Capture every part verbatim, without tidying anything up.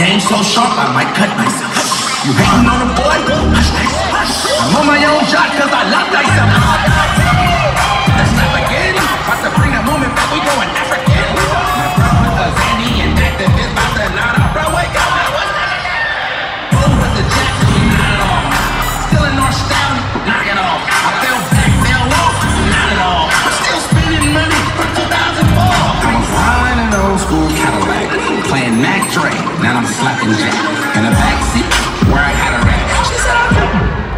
Aim so sharp, I might cut myself. You hating on a boy? Hush, hush, hush. I'm on my own shot cause I love myself. Let's laugh again. About to bring that moment back, we going African. My brother Zandy and activist about to nod up, bro, wake up. Boom with the jack, not at all. Still in our style, knock it off. I fell back, fell off, not at all. I'm still spending money from two thousand four. I'm flying an old school Cadillac, playing Mac Dre, now I'm slapping Jack. In the backseat, where I had her at. She said I could.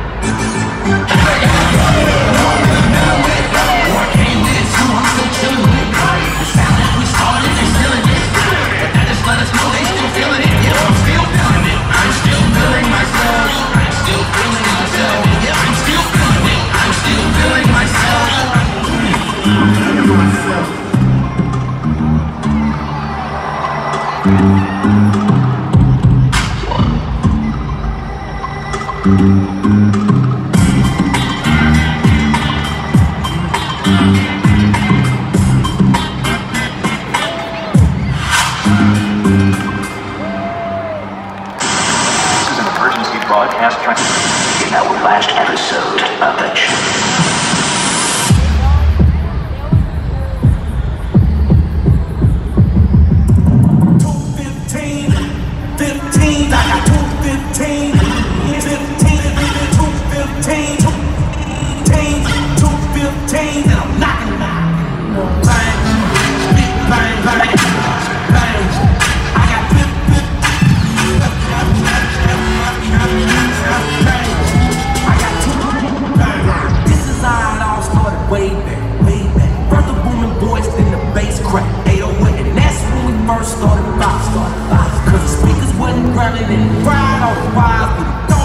War came with it too, I'm still chillin' with it. The sound that we started, they still in it. But that just let us know they still feeling it. Yeah, I'm still feeling it. I'm still feeling myself. I'm still feeling myself. Yeah, I'm still feeling it. I'm still feeling myself. I'm feeling myself. Broadcast in our last episode of the show. two fifteen, fifteen, I got two fifteen, fifteen, two fifteen, two fifteen, and I'm knocking out. Bang, bang, bang, bang. I got fifteen. This is how it all started way back, way back. First the booming boys, then the bass crack, eight oh eight, and that's when we first started box, started box. Cause the speakers wasn't running and fried off the wires, but